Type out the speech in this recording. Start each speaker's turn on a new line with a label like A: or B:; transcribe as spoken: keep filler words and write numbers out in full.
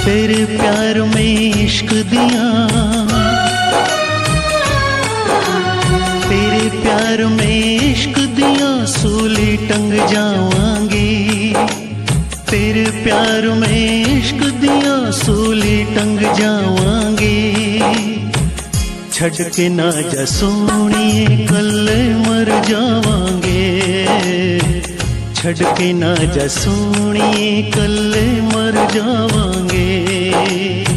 A: तेरे प्यार में इश्क दिया, तेरे प्यार में इश्क दिया सूली टंग जावांगी। तेरे प्यार में इश्क दिया सूली टंग जावांगी। छड़ के ना जा सोनिए कल्ले मर जावांगे। छड़ के ना जा सोनिए कल्ले मर जावांगे।